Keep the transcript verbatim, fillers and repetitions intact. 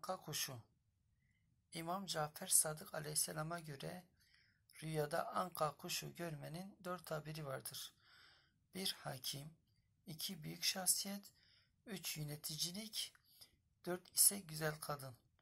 Anka kuşu. İmam Cafer Sadık Aleyhisselam'a göre rüyada anka kuşu görmenin dört tabiri vardır. bir Hakim, iki Büyük şahsiyet, üç Yöneticilik, dört ise güzel kadın.